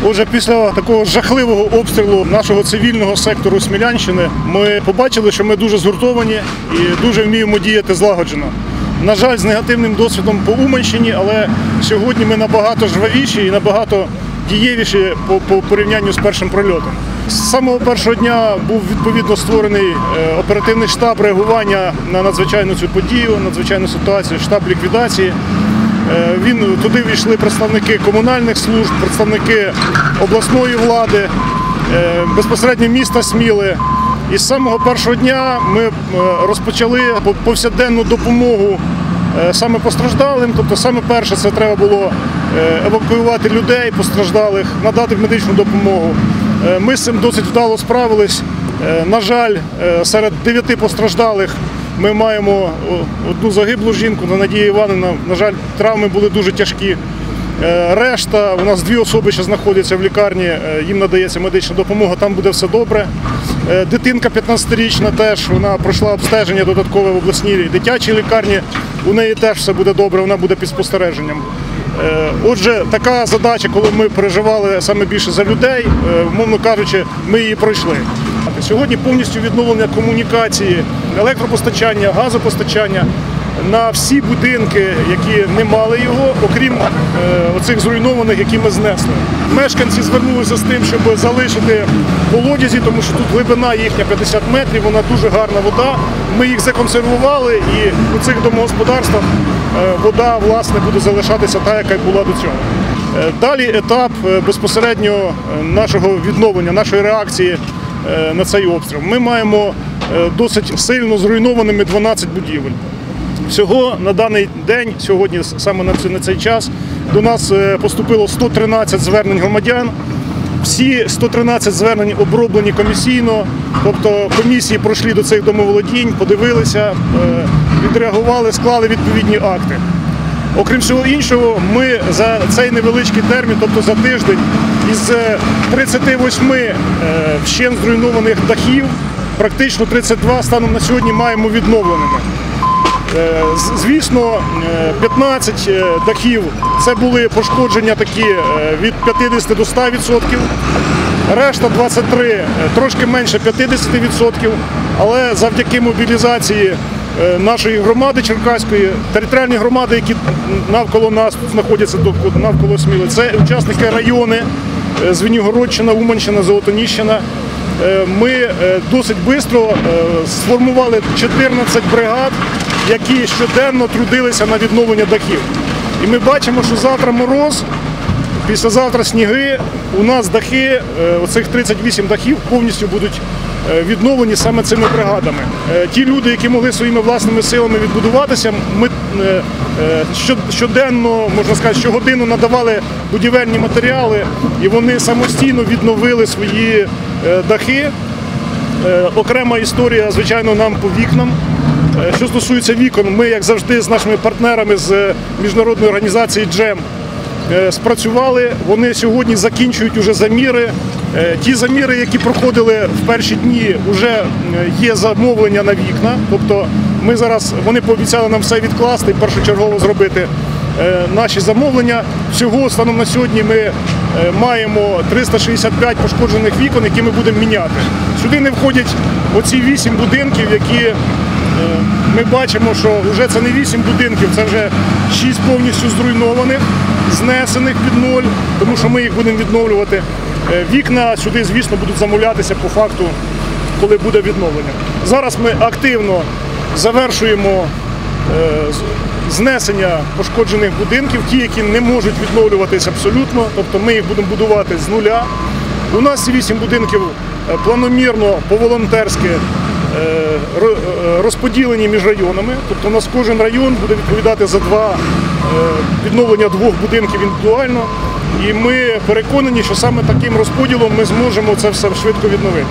Отже, після такого жахливого обстрілу нашого цивільного сектору Смілянщини ми побачили, що ми дуже згуртовані і дуже вміємо діяти злагоджено. На жаль, з негативним досвідом по Уманщині, але сьогодні ми набагато жвавіші і набагато дієвіші по порівнянню з першим прильотом. З самого першого дня був відповідно створений оперативний штаб реагування на надзвичайну цю подію, надзвичайну ситуацію, штаб ліквідації. Туди війшли представники комунальних служб, представники обласної влади, безпосередньо міста Сміли. І з самого першого дня ми розпочали повсякденну допомогу саме постраждалим. Тобто саме перше це треба було евакуювати людей постраждалих, надати медичну допомогу. Ми з цим досить вдало справились. На жаль, серед 9 постраждалих ми маємо одну загиблу жінку, Надія Іванівна. На жаль, травми були дуже тяжкі. Решта, у нас 2 особи ще знаходяться в лікарні, їм надається медична допомога, там буде все добре. Дитинка 15-річна теж, вона пройшла обстеження додаткове в обласній дитячій лікарні, у неї теж все буде добре, вона буде під спостереженням. Отже, така задача, коли ми переживали саме більше за людей, умовно кажучи, ми її пройшли. Сьогодні повністю відновлення комунікації, електропостачання, газопостачання на всі будинки, які не мали його, окрім оцих зруйнованих, які ми знесли. Мешканці звернулися з тим, щоб залишити колодязі, тому що тут глибина їхня 50 метрів, вона дуже гарна вода. Ми їх законсервували і у цих домогосподарствах вода, власне, буде залишатися та, яка була до цього. Далі етап безпосередньо нашого відновлення, нашої реакції на цей обстріл. Ми маємо досить сильно зруйнованими 12 будівель. Всього на даний день, сьогодні, саме на цей час, до нас поступило 113 звернень громадян. Всі 113 звернень оброблені комісійно, тобто комісії пройшли до цих домоволодінь, подивилися, відреагували, склали відповідні акти. Окрім всього іншого, ми за цей невеличкий термін, тобто за тиждень, із 38 вщент зруйнованих дахів, практично 32 станом на сьогодні маємо відновленими. Звісно, 15 дахів – це були пошкодження такі від 50 до 100%, решта 23 – трошки менше 50%, але завдяки мобілізації нашої громади Черкаської, територіальні громади, які навколо нас тут знаходяться, навколо Сміли, це учасники райони Звенигородщина, Уманщина, Золотоніщина. Ми досить швидко сформували 14 бригад, які щоденно трудилися на відновлення дахів. І ми бачимо, що завтра мороз, післязавтра сніги, у нас дахи, оцих 38 дахів повністю будуть відновлені саме цими бригадами. Ті люди, які могли своїми власними силами відбудуватися, ми щоденно, можна сказати, щогодину надавали будівельні матеріали, і вони самостійно відновили свої дахи. Окрема історія, звичайно, нам по вікнам. Що стосується вікон, ми, як завжди, з нашими партнерами з міжнародної організації «Джем» спрацювали. Вони сьогодні закінчують уже заміри. Ті заміри, які проходили в перші дні, вже є замовлення на вікна. Тобто вони пообіцяли нам все відкласти і першочергово зробити наші замовлення. Всього станом на сьогодні ми маємо 365 пошкоджених вікон, які ми будемо міняти. Сюди не входять оці 8 будинків, які ми бачимо, що вже це не 8 будинків, це вже 6 повністю зруйнованих, знесених під ноль, тому що ми їх будемо відновлювати. Вікна сюди, звісно, будуть замовлятися по факту, коли буде відновлення. Зараз ми активно завершуємо знесення пошкоджених будинків, ті, які не можуть відновлюватися абсолютно, тобто ми їх будемо будувати з нуля. У нас ці 8 будинків планомірно, по-волонтерськи розподілені між районами, тобто у нас кожен район буде відповідати за відновлення 2 будинків індивідуально, і ми переконані, що саме таким розподілом ми зможемо це все швидко відновити.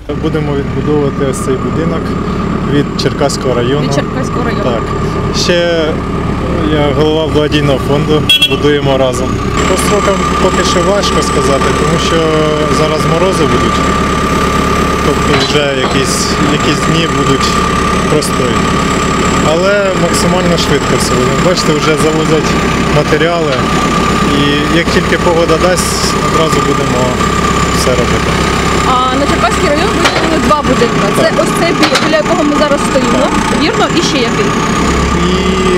Будемо відбудовувати ось цей будинок від Черкаського району. Від Черкаського району. Так. Ще я голова благодійного фонду, будуємо разом. По строкам поки що важко сказати, тому що зараз морози будуть. Тобто вже якісь дні будуть простої. Але максимально швидко все буде. Бачите, вже завозять матеріали. І як тільки погода дасть, одразу будемо все робити. А на Черкаський район виділили два будинки. Це ось цей, біля якого ми зараз стоїмо, вірно, і ще який. І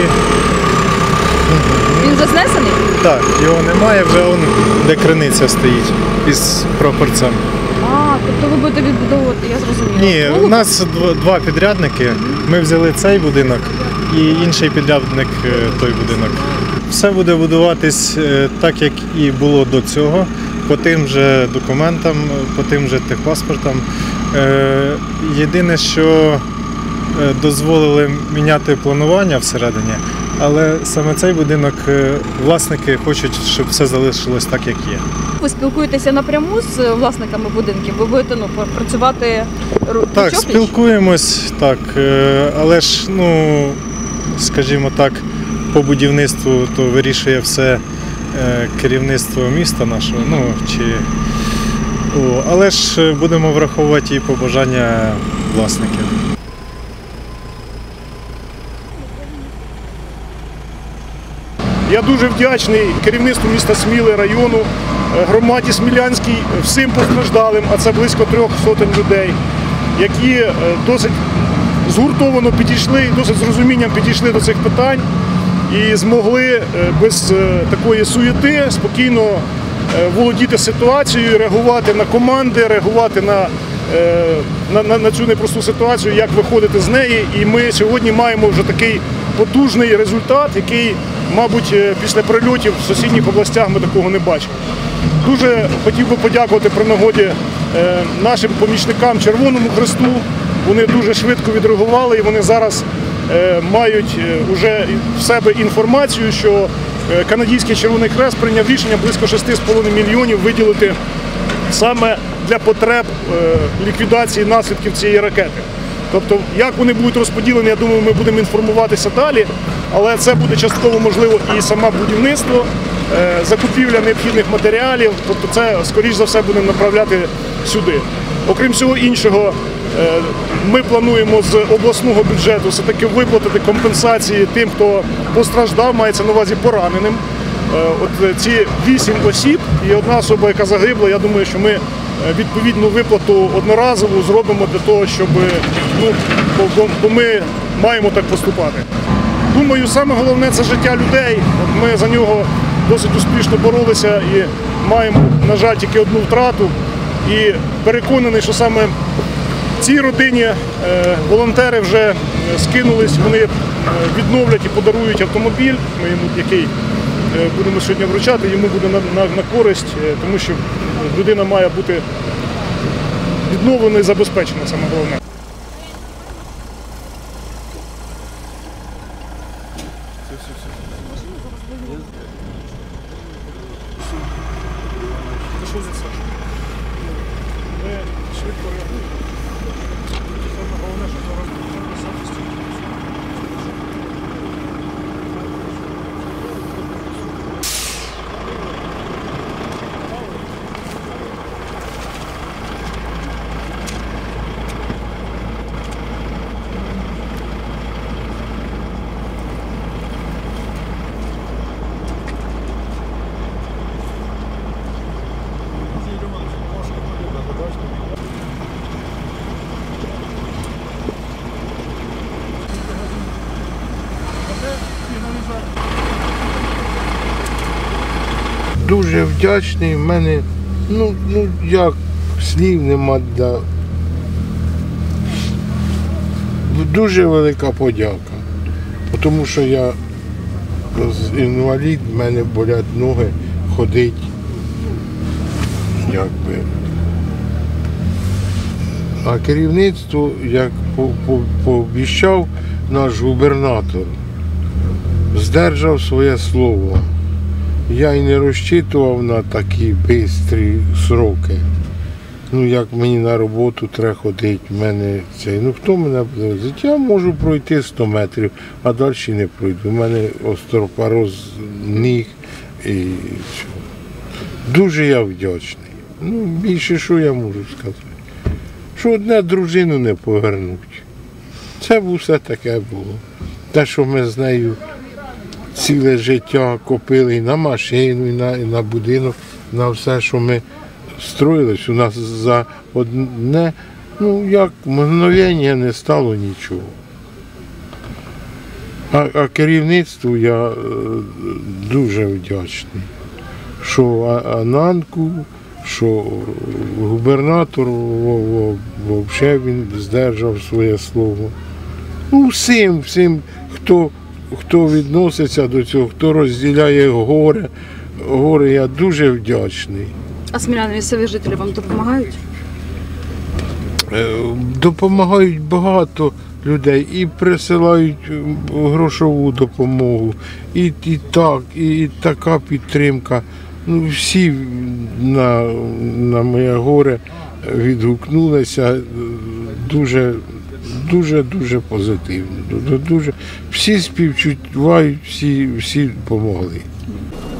Він заснесений? так, його немає, вже он, де криниця стоїть із прапорцем. А, тобто ви будете відбудовувати, я зрозуміла. Ні, у нас два підрядники. Ми взяли цей будинок і інший підрядник той будинок. Все буде будуватись так, як і було до цього, по тим же документам, по тим же техпаспортам. Єдине, що дозволили міняти планування всередині, але саме цей будинок власники хочуть, щоб все залишилось так, як є. Ви спілкуєтеся напряму з власниками будинків? Ви будете працювати Так, пліч-о-пліч? спілкуємось, так, але ж, скажімо так, по будівництву то вирішує все керівництво міста нашого. Але ж будемо враховувати і побажання власників. Я дуже вдячний керівництву міста Сміли, району, громаді Смілянській, всім постраждалим, а це близько 300 людей, які досить згуртовано підійшли, досить з розумінням підійшли до цих питань і змогли без такої суєти спокійно володіти ситуацією, реагувати на команди, реагувати на цю непросту ситуацію, як виходити з неї. І ми сьогодні маємо вже такий потужний результат, який, мабуть, після прильотів в сусідніх областях ми такого не бачили. Дуже хотів би подякувати при нагоді нашим помічникам Червоному Хресту. Вони дуже швидко відреагували і вони зараз мають вже в себе інформацію, що канадський Червоний Хрест прийняв рішення близько 6,5 мільйонів виділити саме для потреб ліквідації наслідків цієї ракети. Тобто, як вони будуть розподілені, я думаю, ми будемо інформуватися далі, але це буде частково можливо і саме будівництво, закупівля необхідних матеріалів, тобто це, скоріш за все, будемо направляти сюди. Окрім всього іншого, ми плануємо з обласного бюджету все-таки виплатити компенсації тим, хто постраждав, мається на увазі пораненим. От ці 8 осіб і одна особа, яка загибла, я думаю, що ми відповідну виплату одноразову зробимо для того, щоб, бо ми маємо так поступати. Думаю, саме головне – це життя людей. От ми за нього досить успішно боролися і маємо, на жаль, тільки одну втрату. І переконаний, що саме цій родині волонтери вже скинулись, вони відновлять і подарують автомобіль, який будемо сьогодні вручати, йому буде на користь, тому що людина має бути відновлена і забезпечена, саме головне. Ми швидко реагуємо. Саме головне, що зараз буде захист. Дуже вдячний, в мене, як слів нема. Дуже велика подяка, тому що я інвалід, в мене болять ноги, ходить, якби. А керівництво, як пообіцяв наш губернатор, здержав своє слово. Я й не розчитував на такі швидкі сроки. Ну, як мені на роботу треба ходити, в мене цей. Ну хто мене буде возити? Я можу пройти 100 метрів, а далі не пройду. У мене остеопороз ніг і все. Дуже я вдячний. Ну, більше що я можу сказати? Що одне дружину не повернуть. Це б все таке було. Те, що ми з нею ціле життя копили і на машину, і на будинок, на все, що ми строїлись, у нас за одне, ну як мгновення не стало нічого. А керівництву я дуже вдячний, що Ананку, що губернатор, взагалі він здержав своє слово. Ну, всім, хто відноситься до цього, хто розділяє горе, я дуже вдячний. А сміляни, місцеві жителі вам допомагають? Допомагають багато людей і присилають грошову допомогу, і така підтримка. Ну, всі на моє горе відгукнулися дуже позитивно. Всі співчувають, всі допомогли.